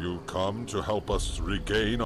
you come to help us regain?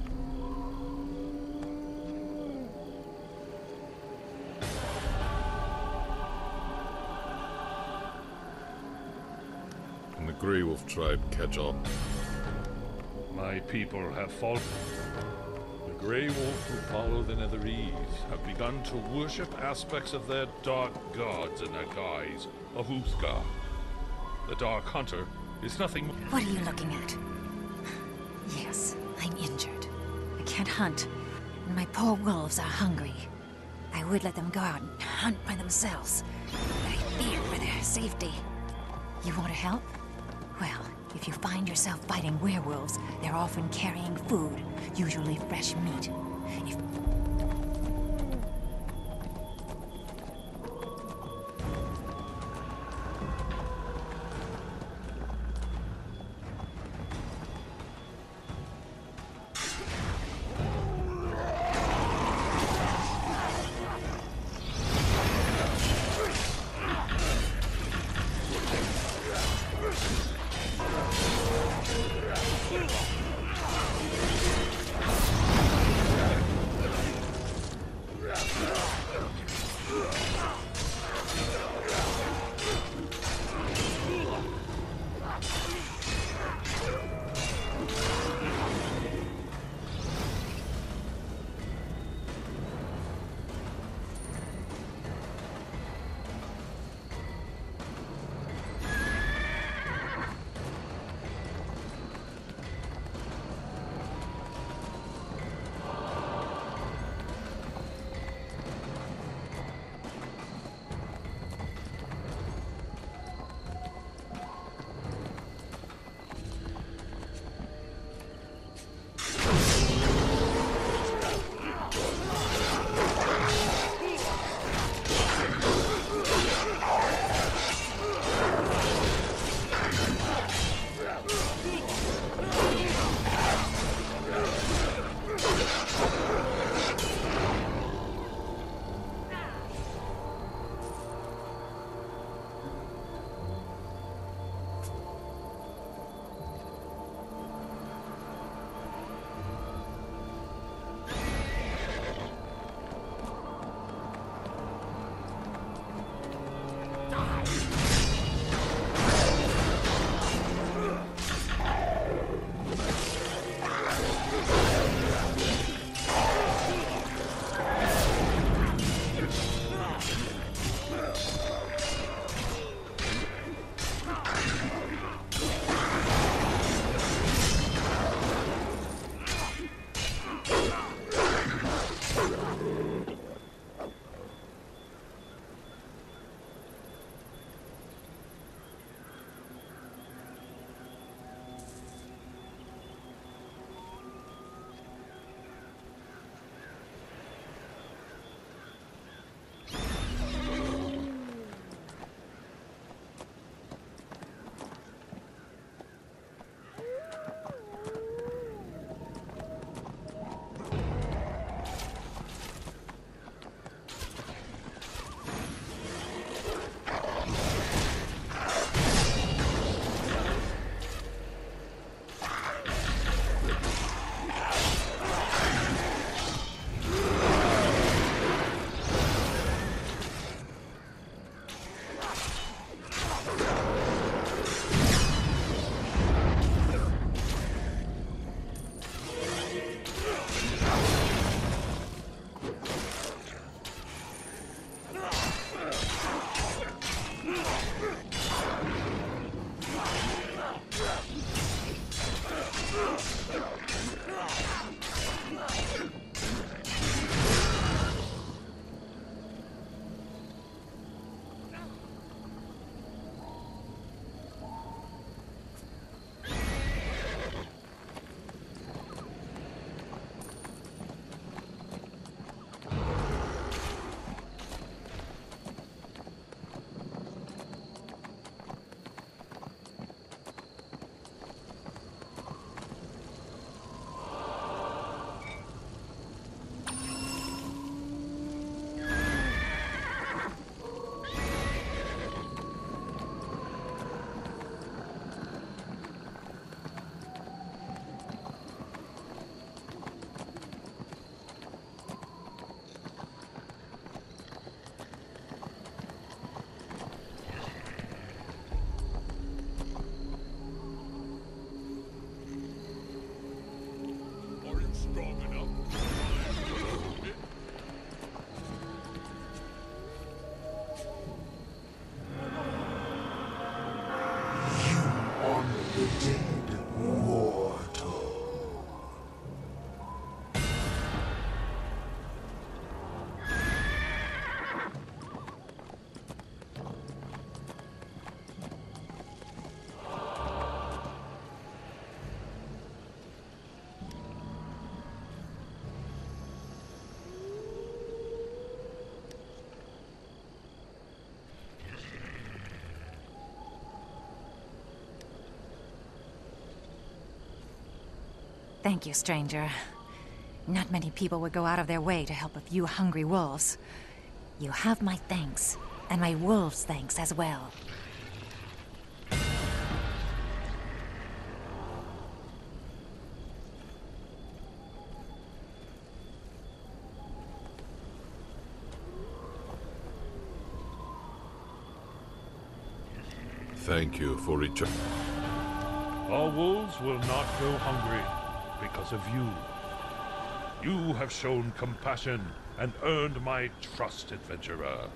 Can the Grey Wolf tribe catch up? My people have fallen. The Grey Wolf who follow the Netherese have begun to worship aspects of their dark gods in the guise of Uthgardt. The Dark Hunter is nothing. What are you looking at? Yes, I'm injured. I can't hunt, and my poor wolves are hungry. I would let them go out and hunt by themselves, but I fear for their safety. You want to help? Well, if you find yourself fighting werewolves, they're often carrying food, usually fresh meat. If Thank you, stranger. Not many people would go out of their way to help a few hungry wolves. You have my thanks, and my wolves' thanks as well. Thank you for returning. Our wolves will not go hungry because of you. You have shown compassion and earned my trust, adventurer.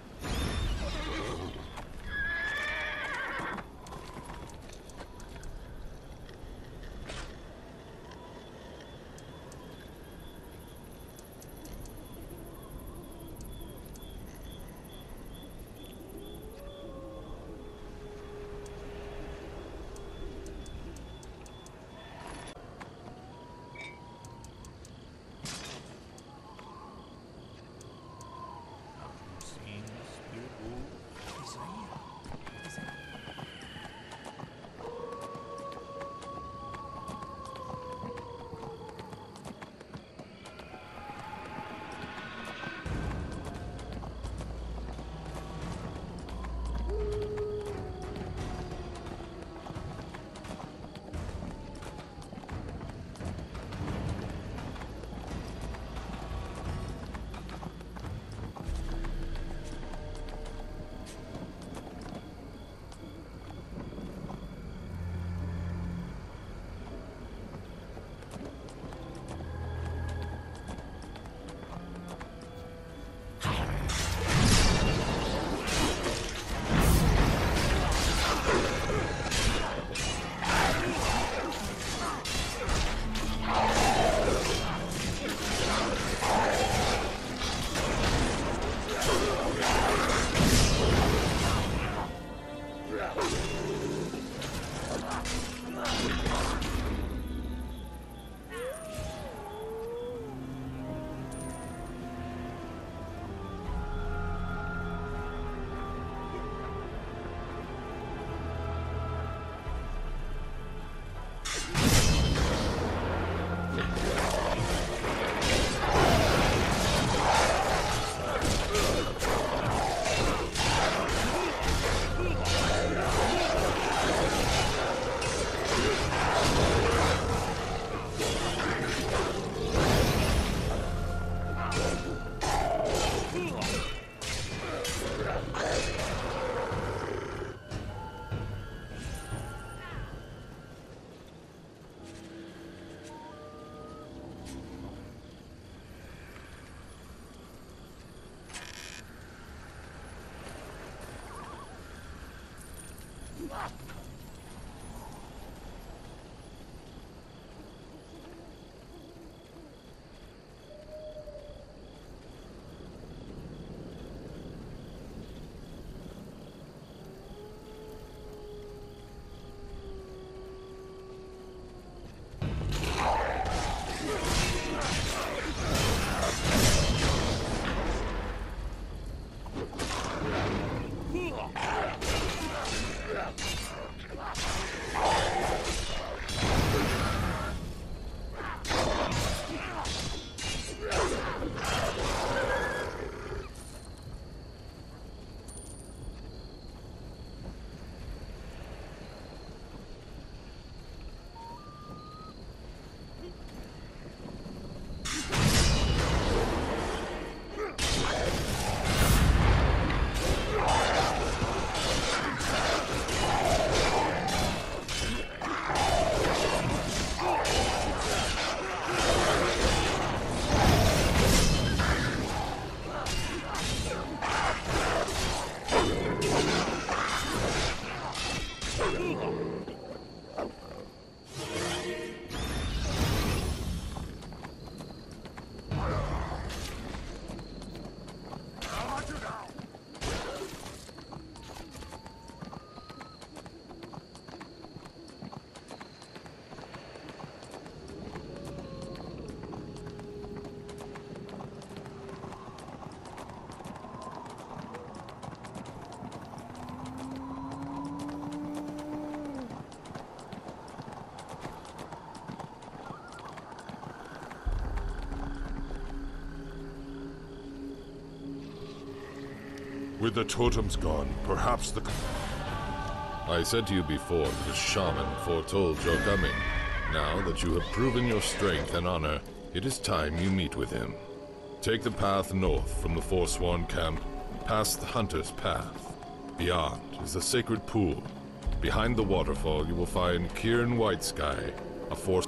With the totems gone, perhaps the... I said to you before that a shaman foretold your coming. Now that you have proven your strength and honor, it is time you meet with him. Take the path north from the Forsworn camp, past the Hunter's Path. Beyond is the Sacred Pool. Behind the waterfall you will find Cairn Whitesky, a force...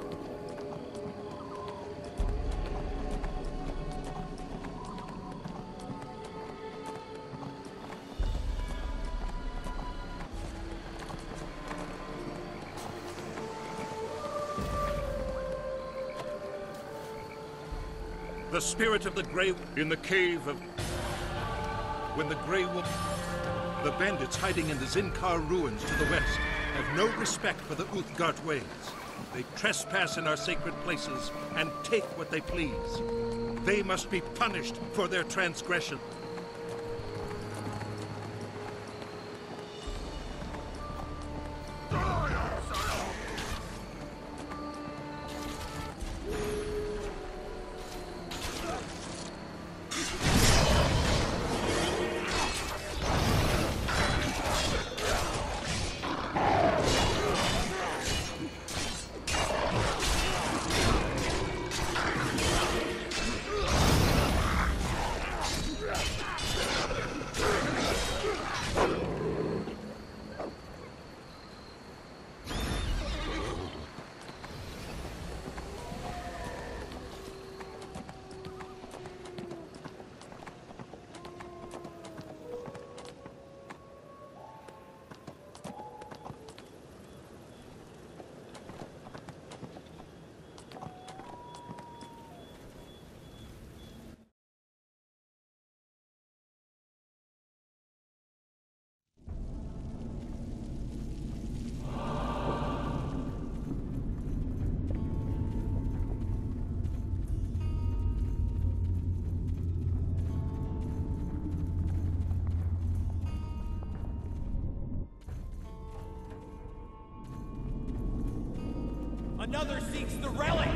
The spirit of the Grey in the cave of... When the Grey Wolf... The bandits hiding in the Xin'kar ruins to the west have no respect for the Uthgardt ways. They trespass in our sacred places and take what they please. They must be punished for their transgression. Another seeks the Relic!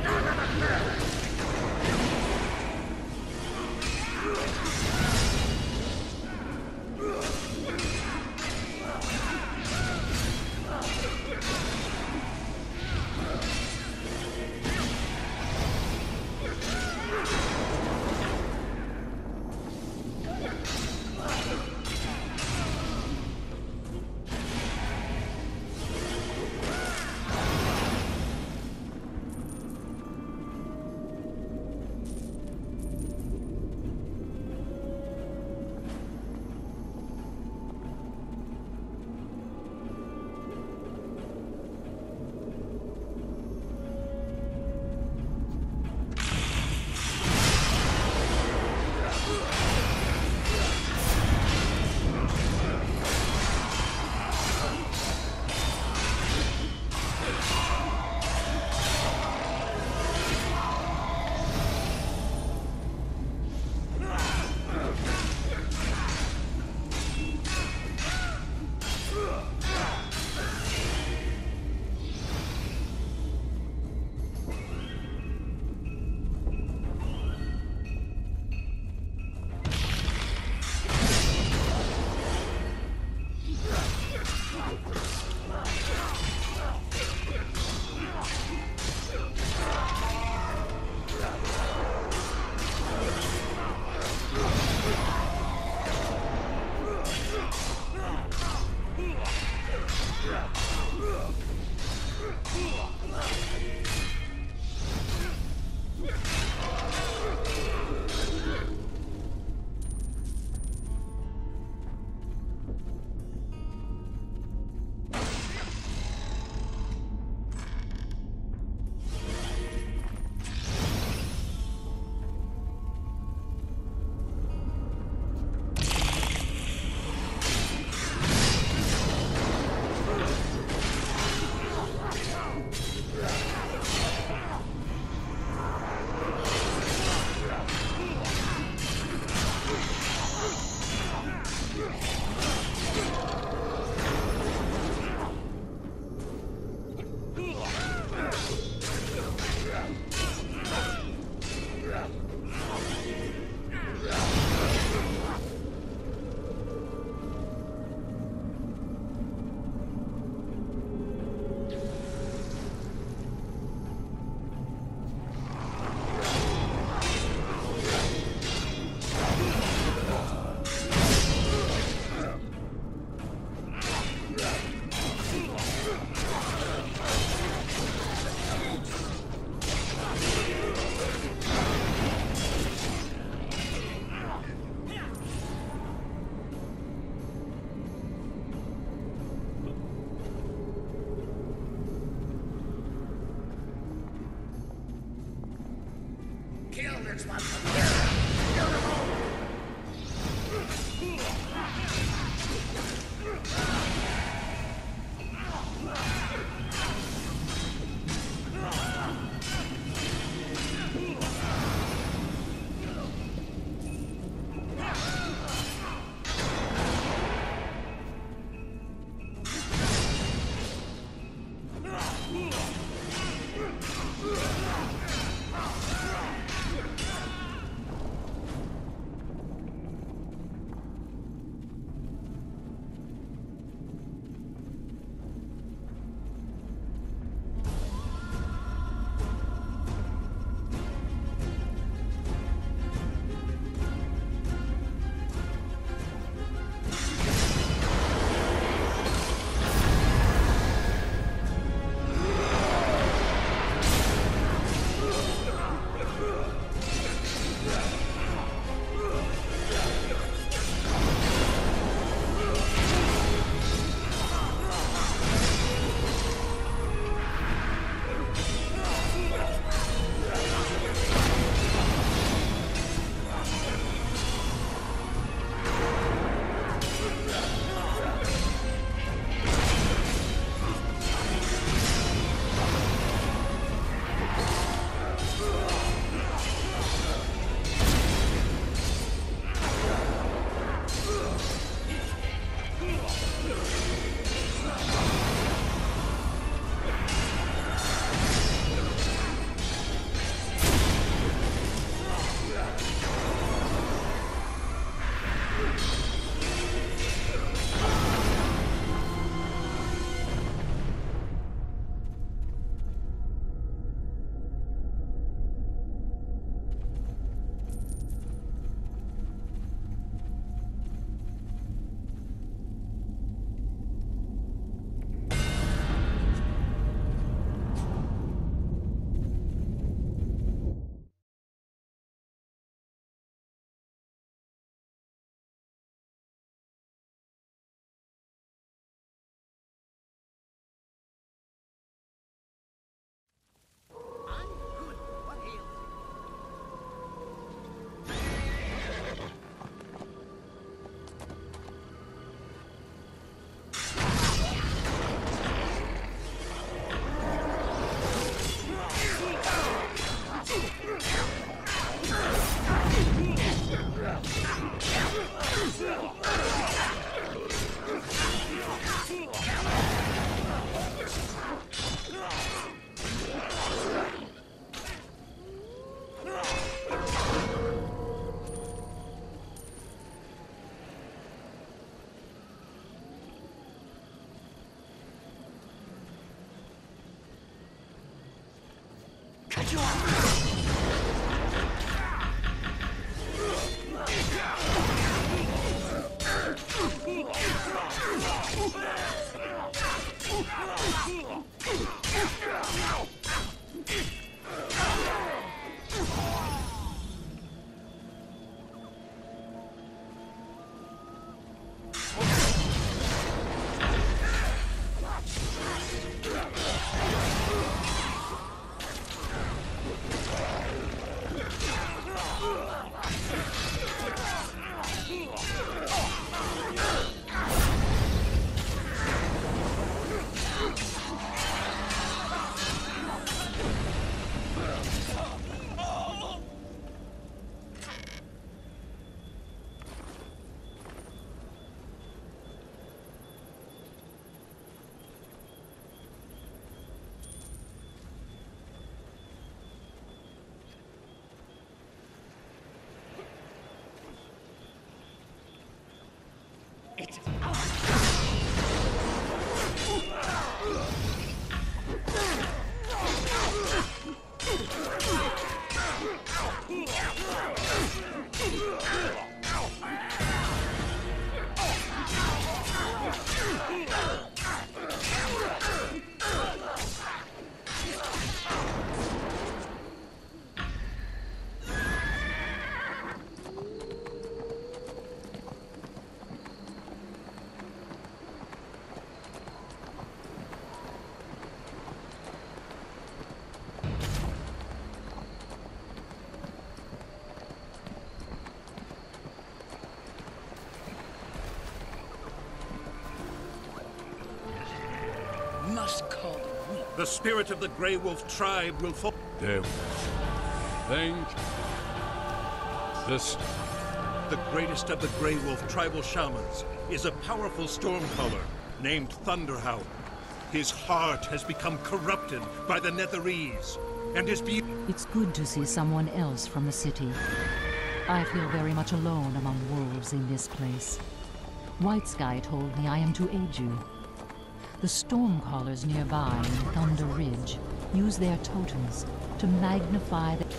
is called weak. The spirit of the Grey Wolf tribe will fall. There. Thank this. The greatest of the Grey Wolf tribal shamans is a powerful Stormcaller named Thunderhowl. His heart has become corrupted by the Netherese, and his It's good to see someone else from the city. I feel very much alone among wolves in this place. White Sky told me I am to aid you. The Stormcallers nearby in Thunder Ridge use their totems to magnify the...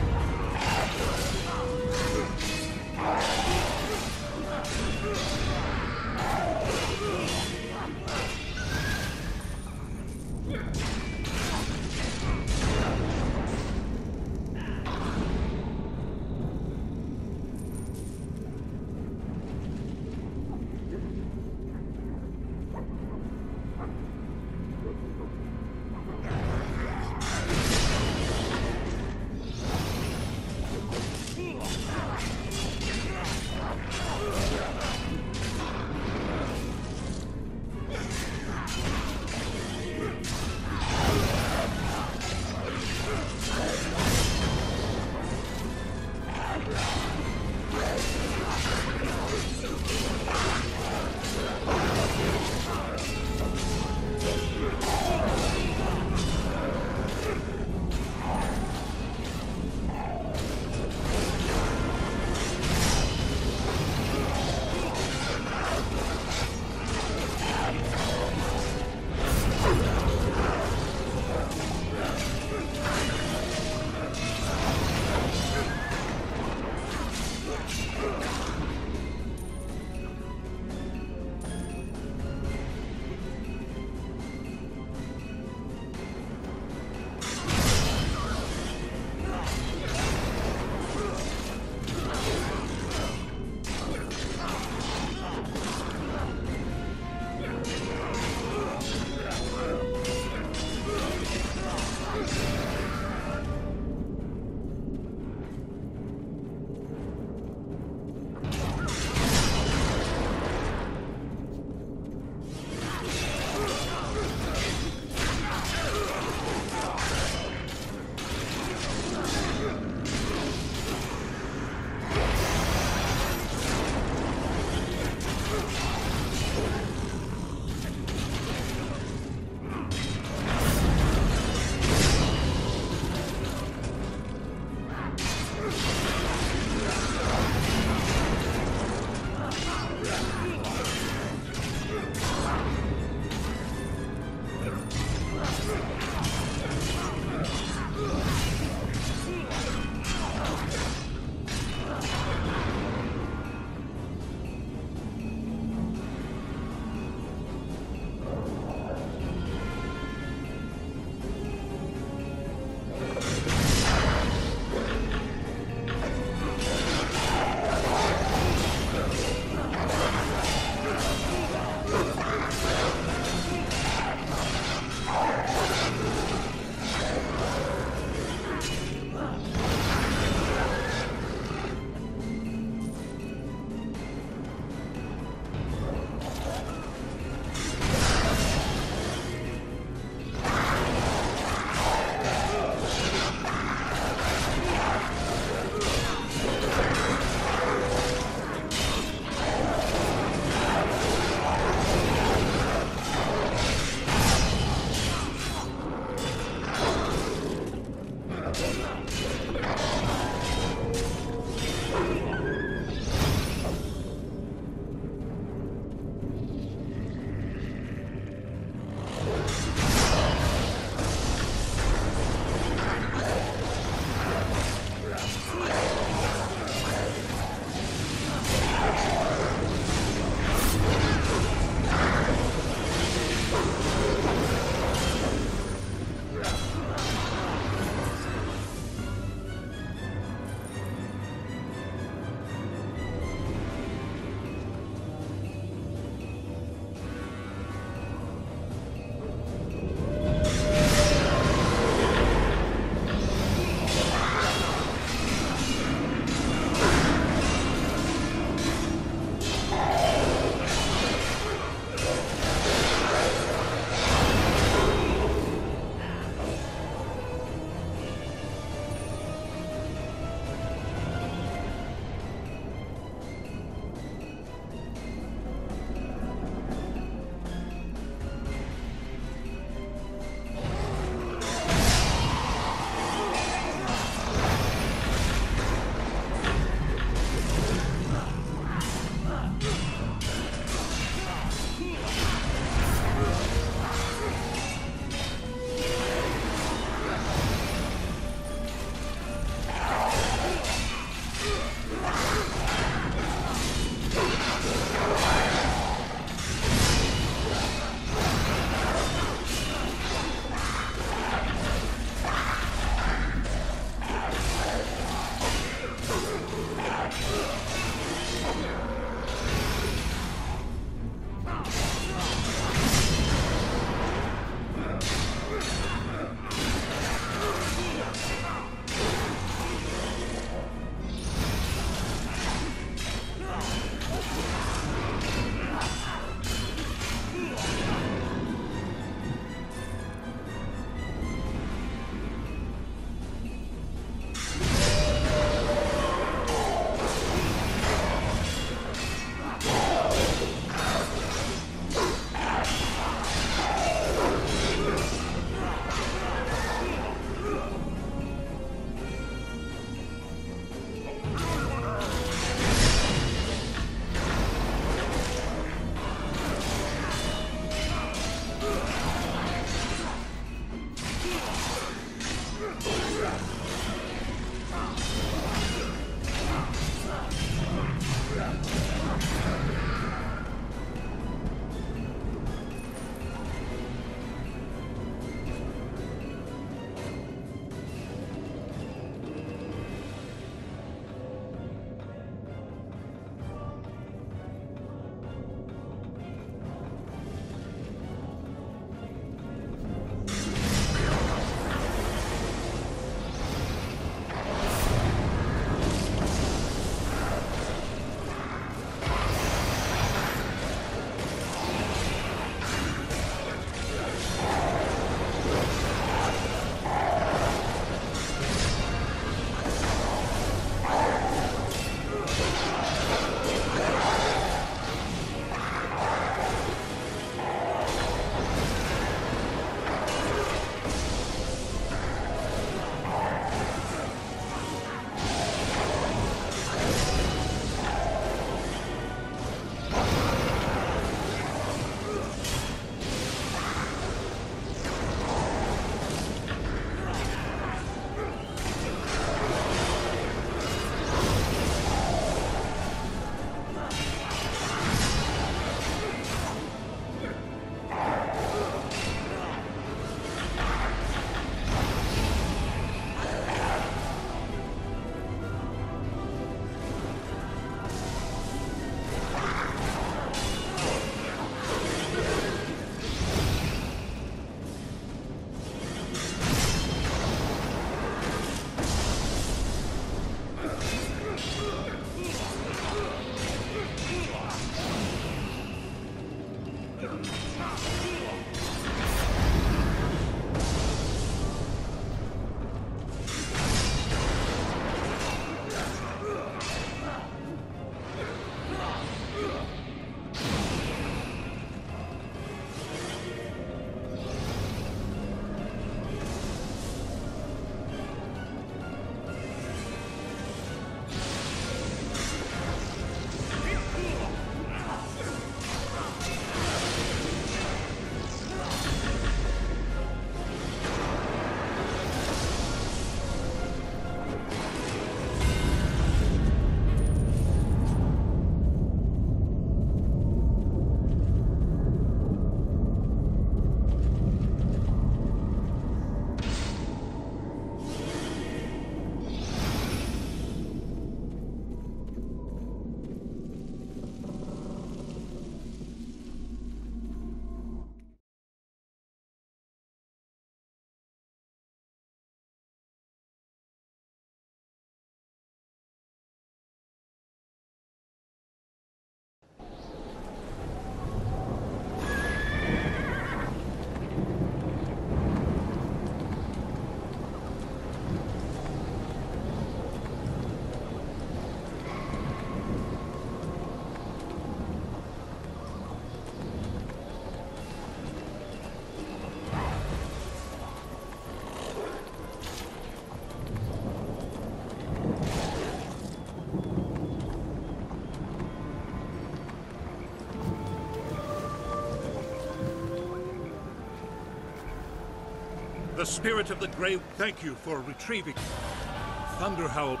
The spirit of the Grey... Thank you for retrieving... Thunderhowl.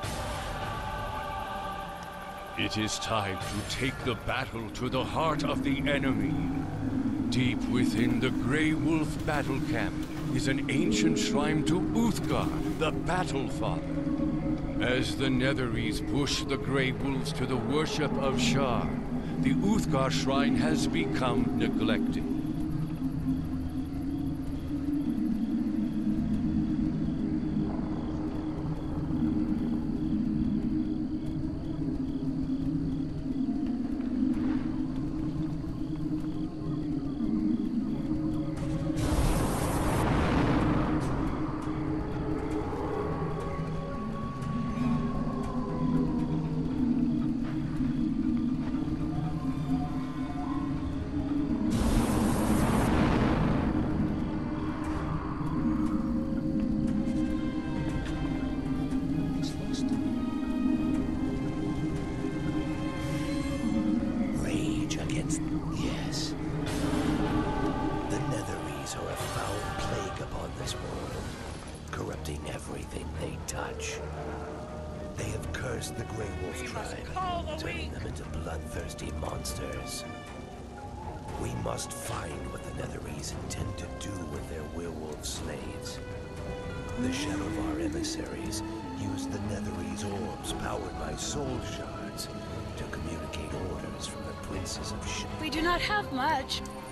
It is time to take the battle to the heart of the enemy. Deep within the Grey Wolf battle camp is an ancient shrine to Uthgardt, the Battle Father. As the Netherese push the Grey Wolves to the worship of Shar, the Uthgardt shrine has become neglected. We must find what the Netherese intend to do with their werewolf slaves. The shadow of our emissaries used the Netherese orbs powered by soul shards to communicate orders from the princes of We do not have much.